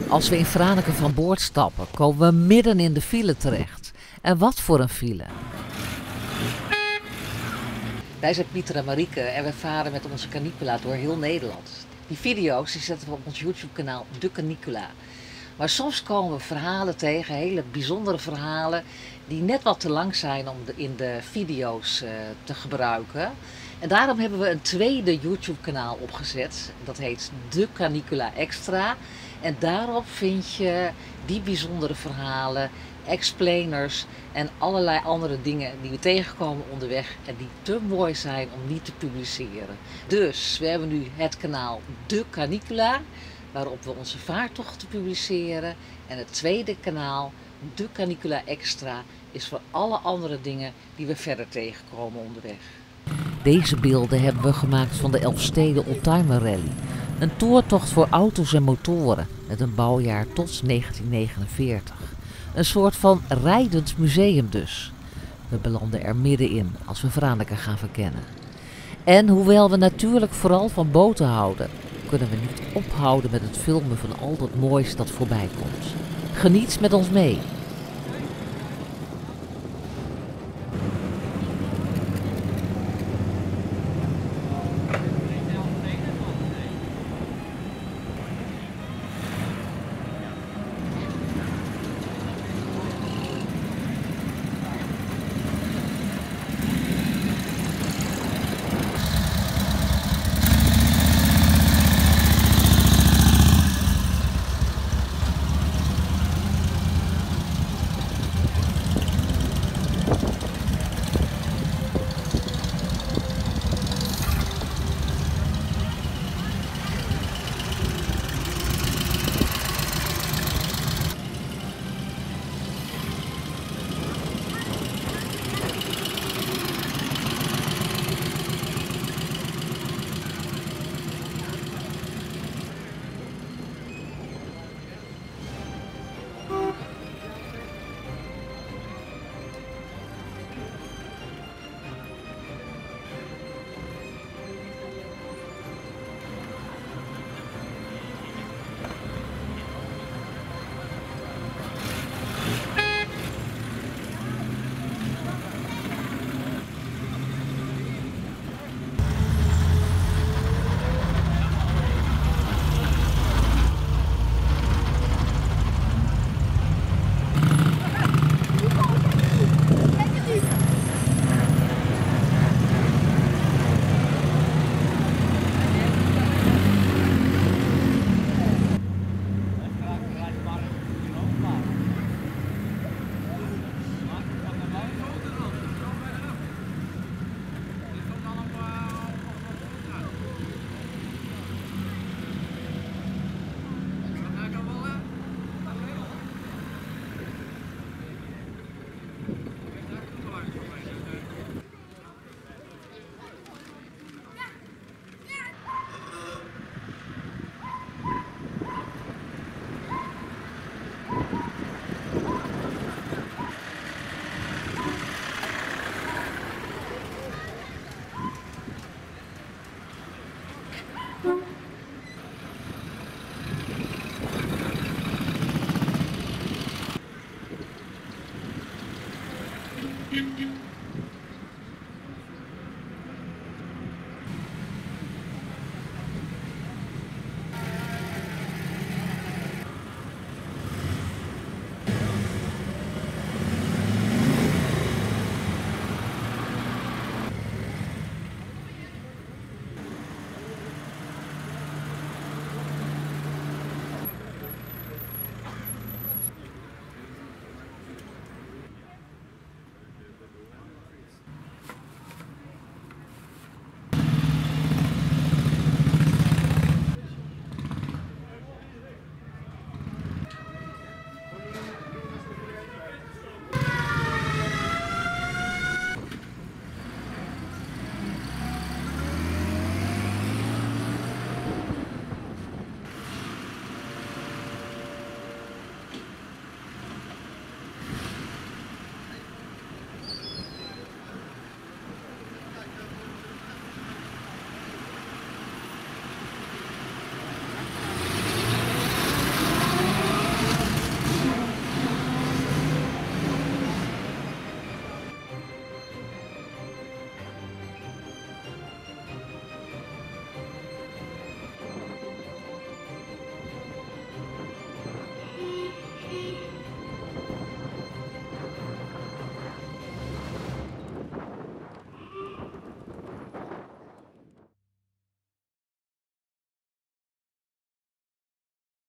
Als we in Franeker van boord stappen, komen we midden in de file terecht. En wat voor een file! Wij zijn Pieter en Marieke en we varen met onze Canicula door heel Nederland. Die video's die zetten we op ons YouTube-kanaal De Canicula. Maar soms komen we verhalen tegen, hele bijzondere verhalen, die net wat te lang zijn om in de video's te gebruiken. En daarom hebben we een tweede YouTube-kanaal opgezet. Dat heet De Canicula Extra. En daarop vind je die bijzondere verhalen, explainers en allerlei andere dingen die we tegenkomen onderweg en die te mooi zijn om niet te publiceren. Dus we hebben nu het kanaal De Canicula, waarop we onze vaartochten publiceren. En het tweede kanaal, De Canicula Extra, is voor alle andere dingen die we verder tegenkomen onderweg. Deze beelden hebben we gemaakt van de Elfsteden Oldtimer Rally. Een toertocht voor auto's en motoren met een bouwjaar tot 1949. Een soort van rijdend museum dus. We belanden er middenin als we Franeker gaan verkennen. En hoewel we natuurlijk vooral van boten houden, kunnen we niet ophouden met het filmen van al dat moois dat voorbij komt. Geniet met ons mee.